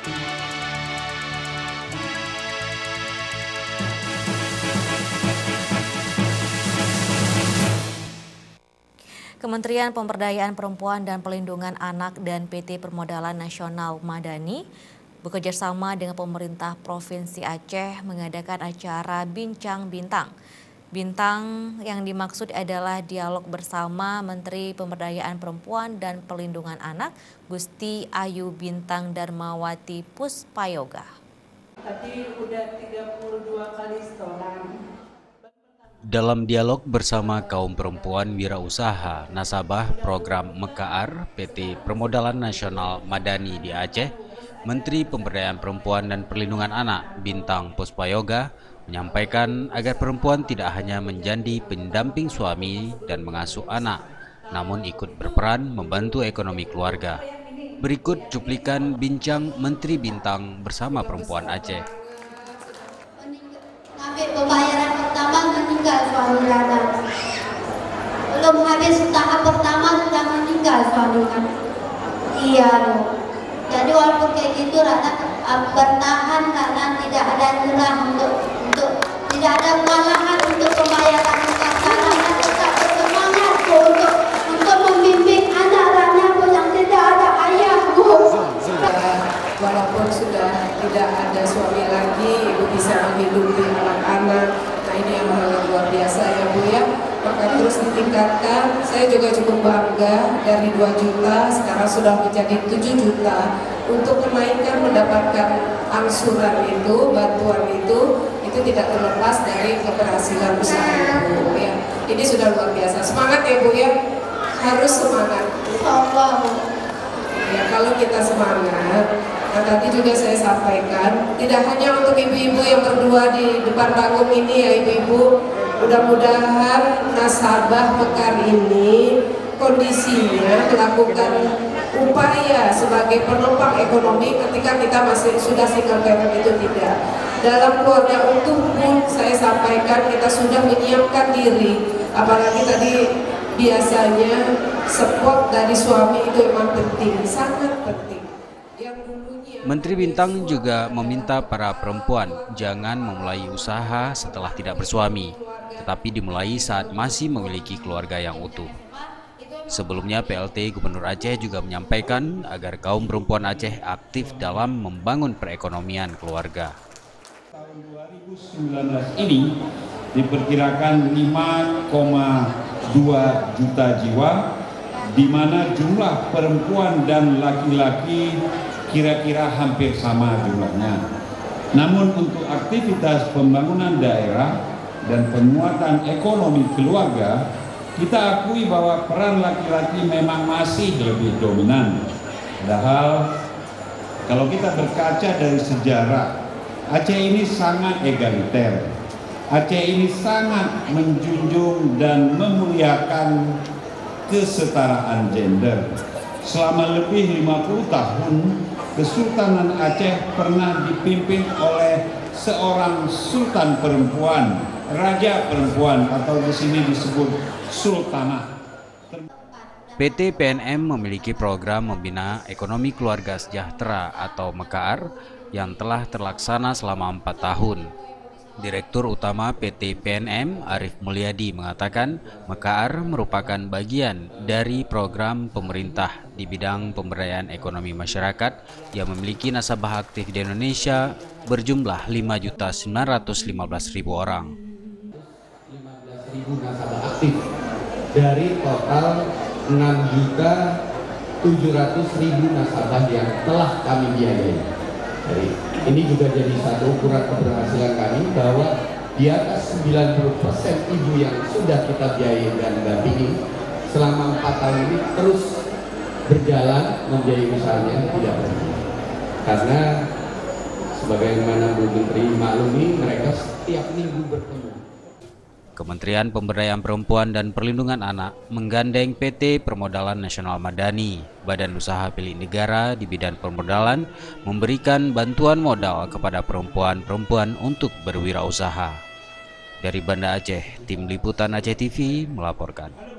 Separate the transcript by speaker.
Speaker 1: Kementerian Pemberdayaan Perempuan dan Perlindungan Anak dan PT Permodalan Nasional Madani bekerjasama dengan pemerintah Provinsi Aceh mengadakan acara Bincang Bintang. Bintang yang dimaksud adalah dialog bersama Menteri Pemberdayaan Perempuan dan Perlindungan Anak Gusti Ayu Bintang Darmawati Puspayoga.
Speaker 2: Tadi udah 32 kali setoran.
Speaker 3: Dalam dialog bersama kaum perempuan wirausaha nasabah program Mekaar PT Permodalan Nasional Madani di Aceh, Menteri Pemberdayaan Perempuan dan Perlindungan Anak Bintang Puspayoga menyampaikan agar perempuan tidak hanya menjadi pendamping suami dan mengasuh anak, namun ikut berperan membantu ekonomi keluarga. Berikut cuplikan bincang Menteri Bintang bersama perempuan Aceh.
Speaker 4: Pembayaran pertama meninggal suami kan. Belum habis tahap pertama sudah meninggal suami kan. Iya loh. Jadi walaupun kayak gitu Rana bertahan karena tidak ada nyerah untuk tidak ada kelelahan untuk pembayaran karena tetap bersemangat untuk membimbing anak Rana pun yang tidak ada ayah Bu.
Speaker 2: Walaupun sudah tidak ada suami lagi, ibu bisa menghidupi anak-anak. Nah ini yang hal yang luar biasa ya Bu ya. Maka terus ditingkatkan. Saya juga cukup bangga dari 2 juta sekarang sudah menjadi 7 juta untuk kenaikan mendapatkan angsuran itu, bantuan itu tidak terlepas dari keberhasilan usaha Ibu ya. Ini sudah luar biasa. Semangat ya Bu ya. Harus semangat.
Speaker 4: Allah.
Speaker 2: Ya kalau kita semangat. Nah, tadi juga saya sampaikan, tidak hanya untuk ibu-ibu yang berdua di depan panggung ini ya ibu-ibu, mudah-mudahan nasabah Mekaar ini kondisinya melakukan upaya sebagai penopang ekonomi ketika kita masih sudah single parent itu tidak. Dalam keluarga utuh pun saya sampaikan kita sudah menyiapkan diri, apalagi tadi biasanya support dari suami itu memang penting, sangat penting.
Speaker 3: Menteri Bintang juga meminta para perempuan jangan memulai usaha setelah tidak bersuami, tetapi dimulai saat masih memiliki keluarga yang utuh. Sebelumnya PLT Gubernur Aceh juga menyampaikan agar kaum perempuan Aceh aktif dalam membangun perekonomian keluarga.
Speaker 5: Tahun 2019 ini diperkirakan 5,2 juta jiwa, di mana jumlah perempuan dan laki-laki kira-kira hampir sama jumlahnya. Namun untuk aktivitas pembangunan daerah dan penguatan ekonomi keluarga, kita akui bahwa peran laki-laki memang masih lebih dominan. Padahal kalau kita berkaca dari sejarah, Aceh ini sangat egaliter. Aceh ini sangat menjunjung dan memuliakan kesetaraan gender. Selama lebih 50 tahun, Kesultanan Aceh pernah dipimpin oleh seorang sultan perempuan, raja perempuan, atau di sini disebut sultanah.
Speaker 3: PT PNM memiliki program membina ekonomi keluarga sejahtera atau Mekaar yang telah terlaksana selama 4 tahun. Direktur Utama PT PNM Arif Mulyadi mengatakan Mekaar merupakan bagian dari program pemerintah di bidang pemberdayaan ekonomi masyarakat yang memiliki nasabah aktif di Indonesia berjumlah 5.915.000 orang.
Speaker 6: 15.000 nasabah aktif dari total 6.700.000 nasabah yang telah kami biayai. Jadi, ini juga jadi satu ukuran keberhasilan kami bahwa di atas 90% ibu yang sudah kita biayai dan dampingi selama 4 tahun ini terus berjalan membiayai usahanya tidak berhenti. Karena sebagaimana Bu Menteri maklumi, mereka setiap minggu bertemu.
Speaker 3: Kementerian Pemberdayaan Perempuan dan Perlindungan Anak menggandeng PT Permodalan Nasional Madani, badan usaha milik negara di bidang permodalan, memberikan bantuan modal kepada perempuan-perempuan untuk berwirausaha. Dari Banda Aceh, Tim Liputan Aceh TV melaporkan.